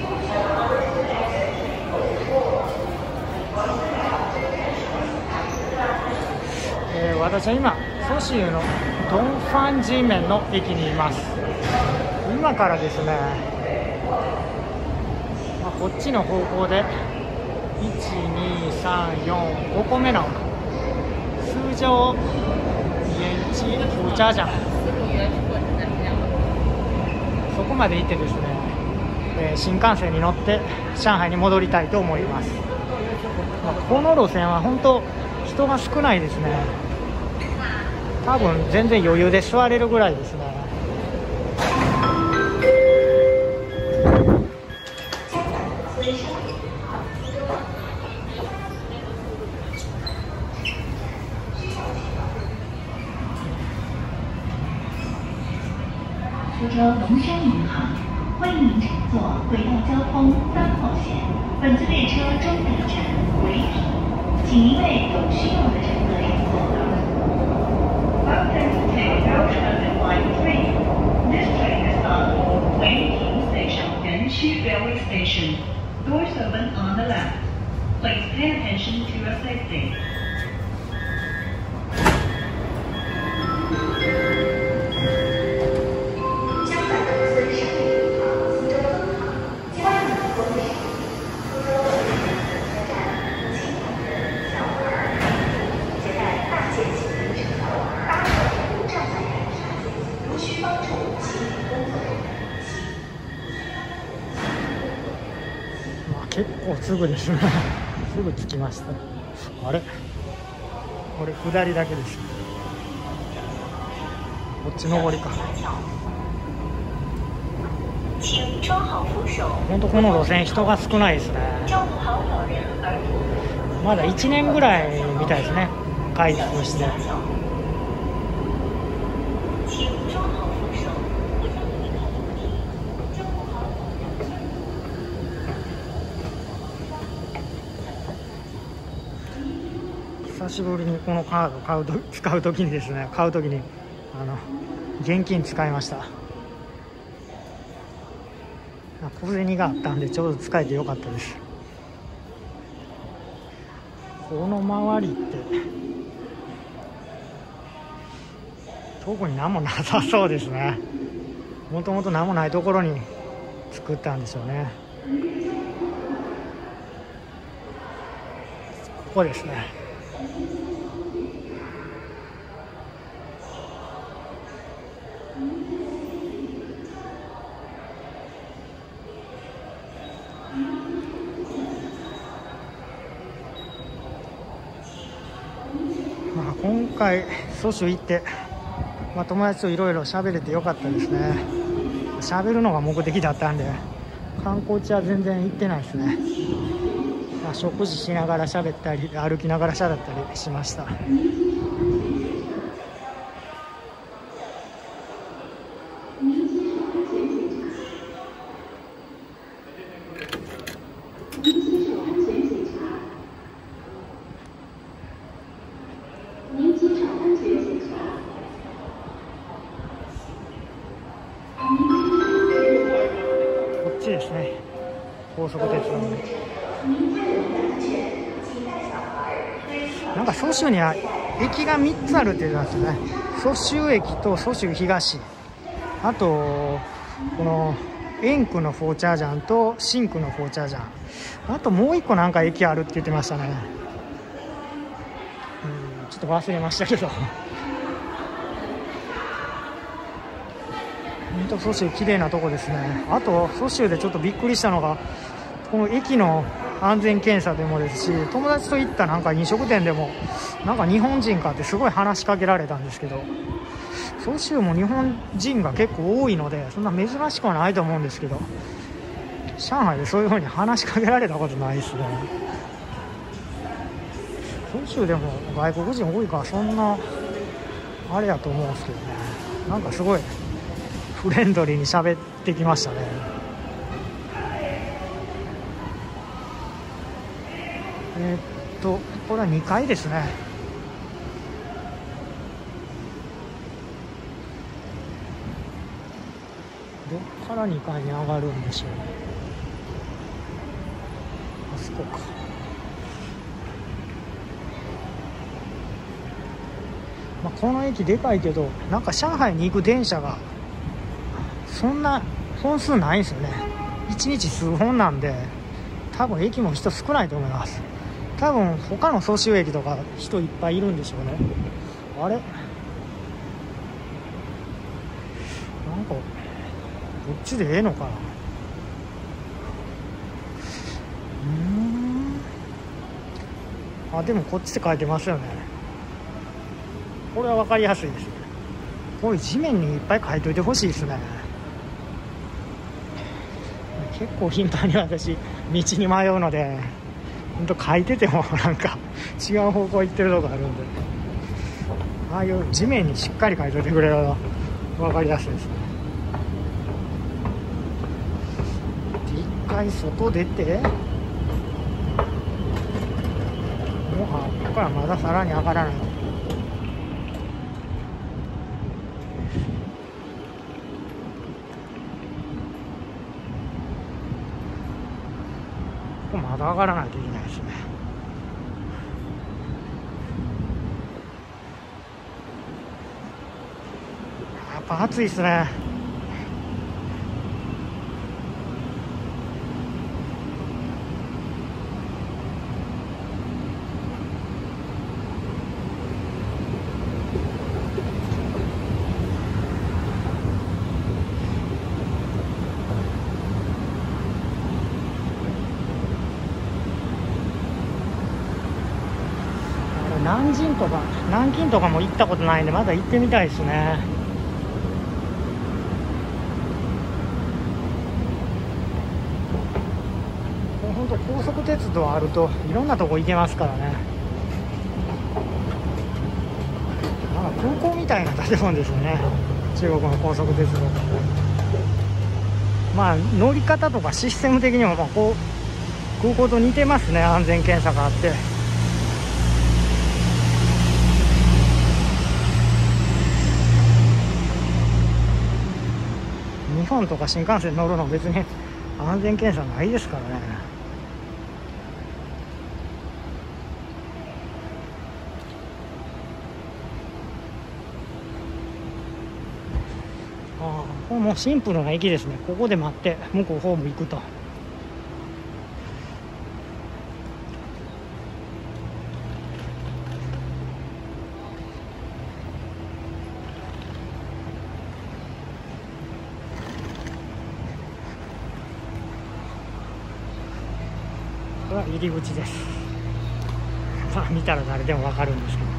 私は今蘇州のドンファンジーメンの駅にいます。今からですね、こっちの方向で1,2,3,4,5個目の通常延期フーチャージャン、そこまで行ってですね、新幹線に乗って上海に戻りたいと思います。この路線は本当人が少ないですね。多分全然余裕で座れるぐらいですね。 苏州农商银行欢迎您乘坐轨道交通3号线，本次列车终点站为平，请您为有需要的乘客让座。Welcome to Rail Transit Line 3. This train is on Weiting Station, Yuanshu Railway Station. Doors open on the left. Please pay attention to your safety. 結構すぐですね。すぐ着きました。あれ、これ下りだけです。こっち上りか。本当この路線人が少ないですね。まだ1年ぐらいみたいですね、開通して。久しぶりにこのカード使うときにですね、買うときに現金使いました。小銭があったんでちょうど使えてよかったです。この周りって特に何もなさそうですね。もともと何もないところに作ったんでしょうね。ここですね。今回蘇州行って、友達といろいろ喋れてよかったですね。喋るのが目的だったんで観光地は全然行ってないですね。食事しながら喋ったり歩きながら喋ったりしました。こっちですね、高速鉄道の。なんか蘇州には駅が3つあるって言うんですね。蘇州駅と蘇州東、あとこの円区のフォーチャージャンと新区のフォーチャージャン、あともう1個なんか駅あるって言ってましたね。ちょっと忘れましたけど。本当蘇州綺麗なとこですね。あと蘇州でちょっとびっくりしたのが、この駅の安全検査でもですし、友達と行ったなんか飲食店でもなんか日本人かってすごい話しかけられたんですけど、蘇州も日本人が結構多いのでそんな珍しくはないと思うんですけど、上海でそういう風に話しかけられたことないですね。蘇州でも外国人多いからそんなあれやと思うんですけどね。なんかすごいフレンドリーに喋ってきましたね。これは2階ですね。どっから2階に上がるんでしょう。 あそこか。まあ、この駅でかいけど、なんか上海に行く電車がそんな本数ないんですよね。1日数本なんで、多分駅も人少ないと思います。多分他の総集駅とか人いっぱいいるんでしょうね。あれ、なんかこっちでええのかな。あ、でもこっちって書いてますよね。これは分かりやすいですね。こういう地面にいっぱい書いといてほしいですね。結構頻繁に私道に迷うので、本当書いててもなんか違う方向行ってるとこあるんで、ああいう地面にしっかり書いといてくれると分かりやすいですね。で、一回外出て、もうここからまださらに上がらないと。まだ上がらないといけないですね。やっぱ暑いですね。南京とかも行ったことないんで、まだ行ってみたいですね。本当高速鉄道あるといろんなとこ行けますからね。なんか空港みたいな建物ですよね、中国の高速鉄道。まあ乗り方とかシステム的にもこう空港と似てますね。安全検査があって、日本とか新幹線乗るの別に安全検査ないですからね。ああ、これもうシンプルな駅ですね。ここで待って向こうホーム行くと。これは入り口です。まあ見たら誰でも分かるんですけど。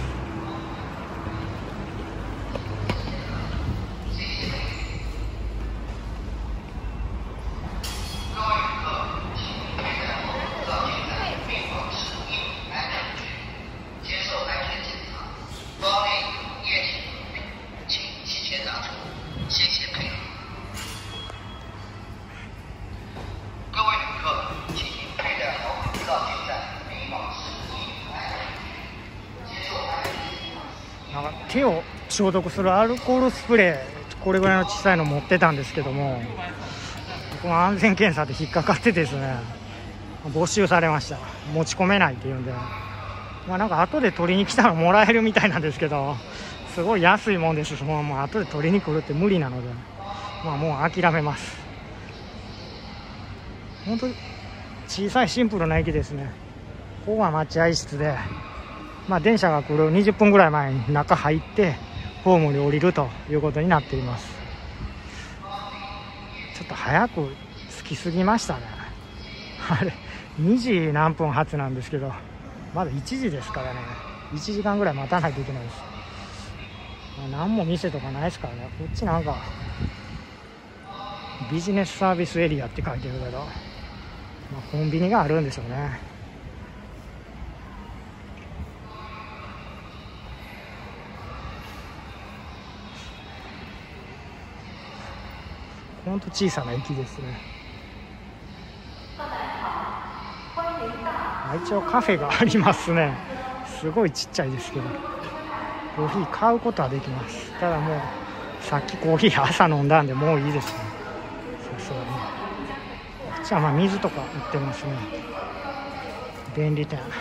なんか手を消毒するアルコールスプレー、これぐらいの小さいの持ってたんですけども、この安全検査で引っかかってですね、没収されました。持ち込めないっていうんで、まあ、なんか後で取りに来たらもらえるみたいなんですけど、すごい安いもんです。もう後で取りに来るって無理なので、まあもう諦めます。本当に小さいシンプルな駅ですね。ここは待合室で、まあ、電車が来る20分ぐらい前に中入ってホームに降りるということになっています。ちょっと早く着きすぎましたね。あれ2時何分発なんですけど、まだ1時ですからね。1時間ぐらい待たないといけないです。何も店とかないですからね。こっちなんかビジネスサービスエリアって書いてるけど、まあ、コンビニがあるんでしょうね。ほんと小さな駅ですね。一応カフェがありますね。すごいちっちゃいですけど、コーヒー買うことはできます。ただもうさっきコーヒー朝飲んだんでもういいですね。さすがにちはまあ水とか売ってますね。便利店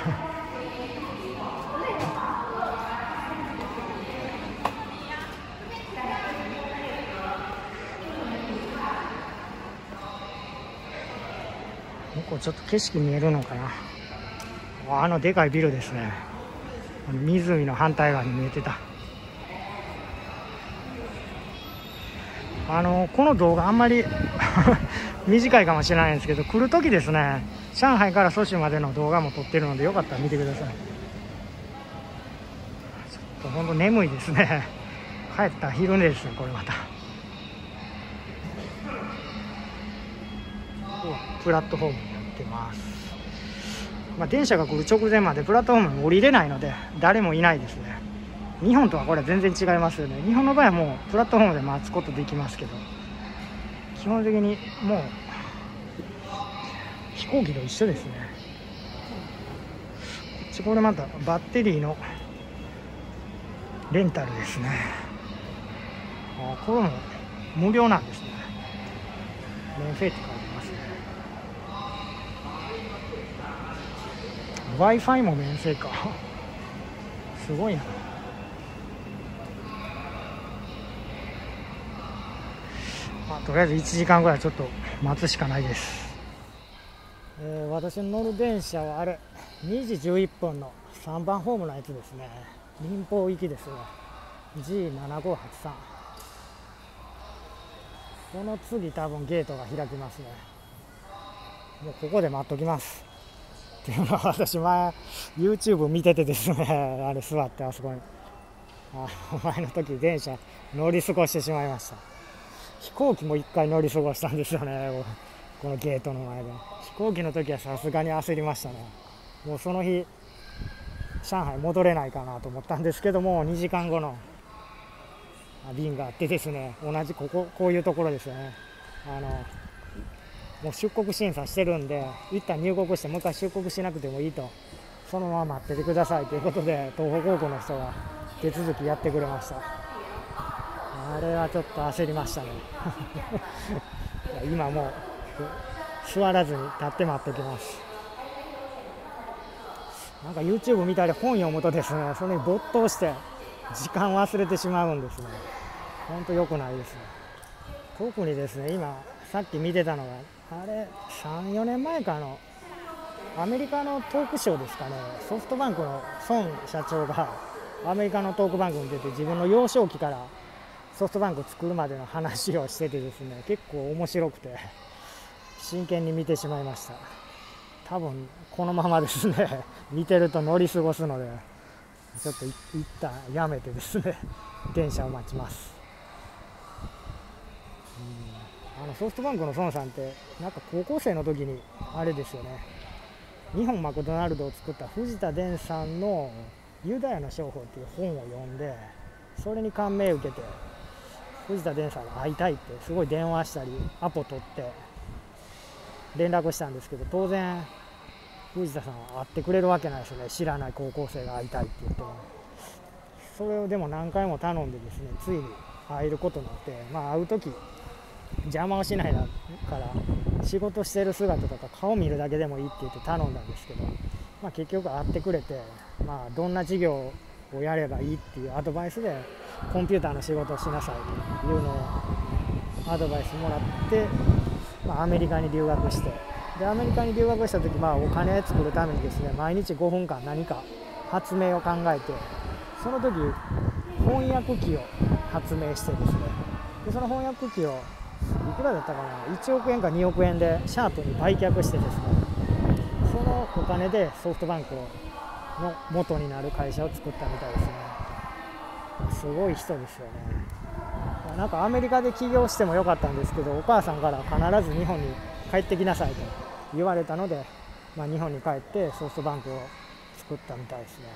向こうちょっと景色見えるのかな。あのでかいビルですね。湖の反対側に見えてた。この動画あんまり短いかもしれないんですけど、来る時ですね、上海から蘇州までの動画も撮ってるので、よかったら見てください。ちょっとほんと眠いですね。帰ったら昼寝ですね、これまた。プラットフォームになってます。まあ、電車が来る直前までプラットフォームに降りれないので誰もいないですね。日本とはこれは全然違いますよね。日本の場合はもうプラットフォームで待つことできますけど、基本的にもう飛行機と一緒ですね。これまたバッテリーのレンタルですね。これも無料なんですね。免費って書いてますね。Wi-Fi も免費か。すごいな。とりあえず1時間ぐらいちょっと待つしかないです。私の乗る電車はあれ2時11分の3番ホームのやつですね。民放行きですね。 G7583。 この次多分ゲートが開きますね。もうここで待っときます。っていうのは私前 YouTube 見ててですね、あれ座ってあそこに前の時電車乗り過ごしてしまいました。飛行機も1回乗り過ごしたんですよね、このゲートの前で。飛行機の時はさすがに焦りましたね。もうその日上海戻れないかなと思ったんですけども、2時間後の便があってですね、同じこういうところですよね。もう出国審査してるんで、一旦入国してもう一回出国しなくてもいいと、そのまま待っててくださいということで、東北航空の人が手続きやってくれました。あれはちょっと焦りましたね今もう座らずに立って待ってきます。なんか YouTube 見たり本読むとですね、それに没頭して時間忘れてしまうんですね。ほんと良くないですね。特にですね、今さっき見てたのがあれ 3,4 年前かのアメリカのトークショーですかね。ソフトバンクの孫社長がアメリカのトーク番組に出て、自分の幼少期からソフトバンク作るまでの話をしててですね、結構面白くて真剣に見てしまいました。多分このままですね見てると乗り過ごすので、ちょっと一旦やめてですね電車を待ちます。ソフトバンクの孫さんってなんか高校生の時にあれですよね、日本マクドナルドを作った藤田伝さんのユダヤの商法っていう本を読んで、それに感銘を受けて藤田伝さんに会いたいってすごい電話したりアポ取って連絡したんですけど、当然藤田さんは会ってくれるわけないですよね。知らない高校生が会いたいって言っても。それをでも何回も頼んでですね、ついに会えることになって、会う時邪魔をしないから仕事してる姿とか顔見るだけでもいいって言って頼んだんですけど、結局会ってくれて、どんな事業をやればいいっていうアドバイスで、コンピューターの仕事をしなさいというのをアドバイスもらって、アメリカに留学して、でアメリカに留学した時、お金作るためにですね、毎日5分間何か発明を考えて、その時翻訳機を発明してですね、でその翻訳機をいくらだったかな、1億円か2億円でシャープに売却してですね、そのお金でソフトバンクの元になる会社を作ったみたいですね。すごい人ですよね。なんかアメリカで起業してもよかったんですけど、お母さんから必ず日本に帰ってきなさいと言われたので、日本に帰ってソフトバンクを作ったみたいですね。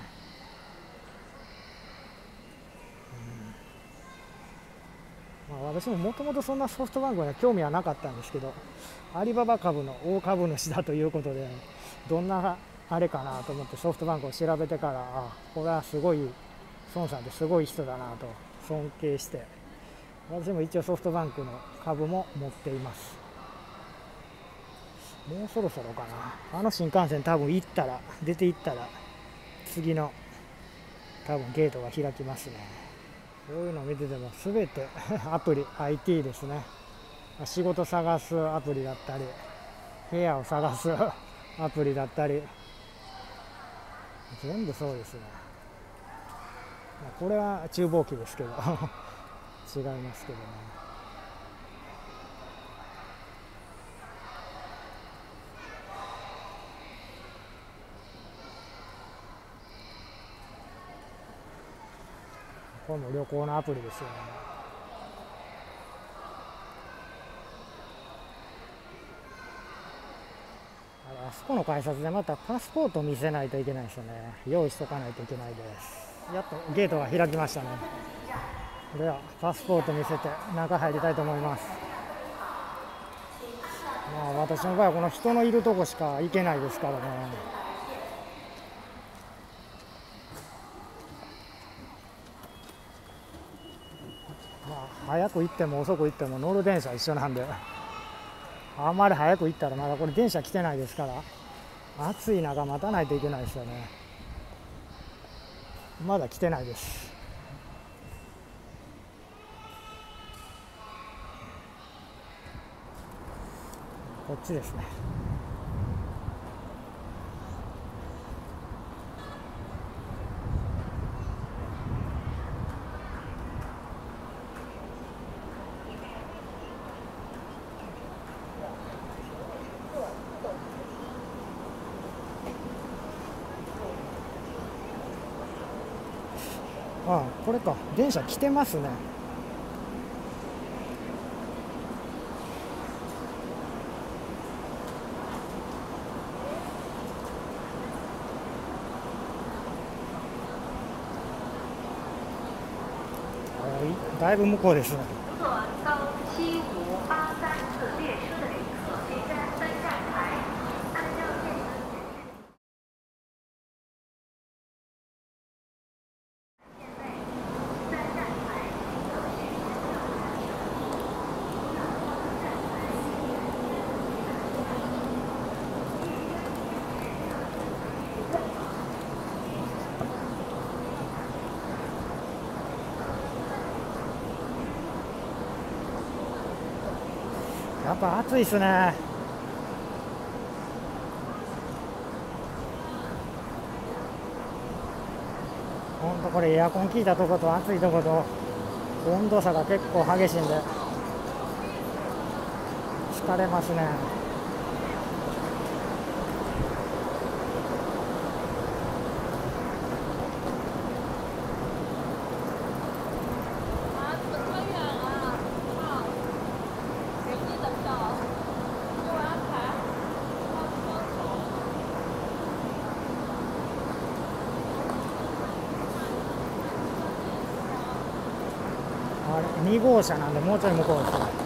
私ももともとそんなソフトバンクには興味はなかったんですけど、アリババ株の大株主だということで、どんなあれかなと思ってソフトバンクを調べてから、これはすごい孫さんってすごい人だなと尊敬して、私も一応ソフトバンクの株も持っています。 もうそろそろかな。あの新幹線多分出て行ったら次の多分ゲートが開きますね。こういうの見てても全てアプリ IT ですね。仕事探すアプリだったり、部屋を探すアプリだったり、全部そうですね。これは厨房機ですけど違いますけどね。これも旅行のアプリですよね。あそこの改札でまたパスポートを見せないといけないですよね。用意しとかないといけないです。やっとゲートが開きましたね。ではパスポート見せて中入りたいと思います。私の場合はこの人のいるとこしか行けないですからね。早く行っても遅く行っても乗る電車一緒なんで、あんまり早く行ったらまだこれ電車来てないですから、暑い中待たないといけないですよね。まだ来てないです。こっちですね。これか、電車来てますね。だいぶ向こうですね。やっぱ暑いっすね。ほんとこれエアコン効いたとこと暑いとこと温度差が結構激しいんで疲れますね。2号車なんでもうちょい向こうですね。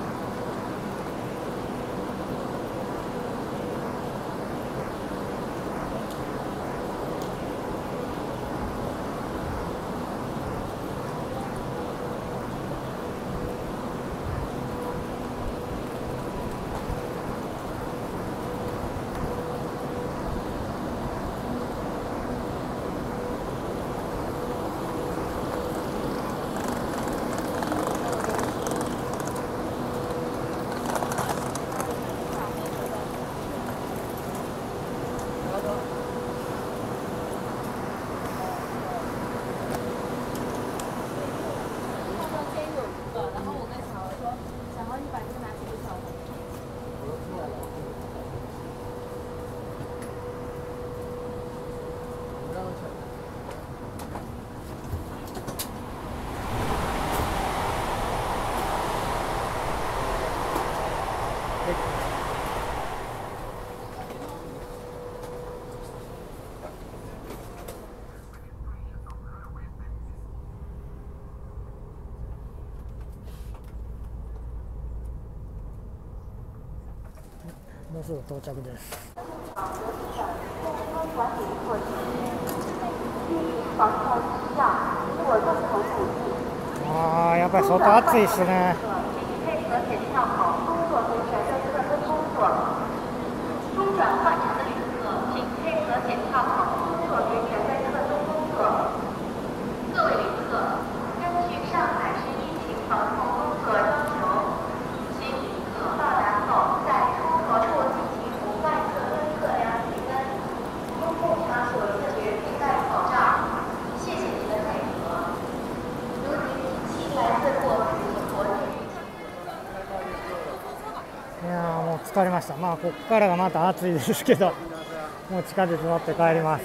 もうすぐ到着です。やっぱり外暑いっすね。 疲れました。まあここからがまた暑いですけど、もう地下鉄乗って帰ります。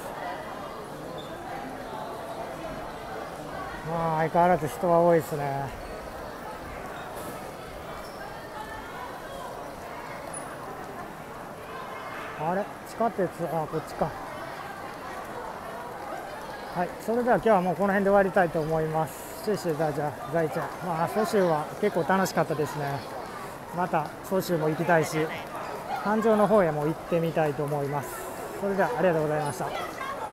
まあ相変わらず人は多いですね。あれ、地下鉄、あ、こっちか。はい、それでは今日はもうこの辺で終わりたいと思います。谢谢大家、再见。まあ蘇州は結構楽しかったですね。また蘇州も行きたいし、環状の方へも行ってみたいと思います。それではありがとうございました。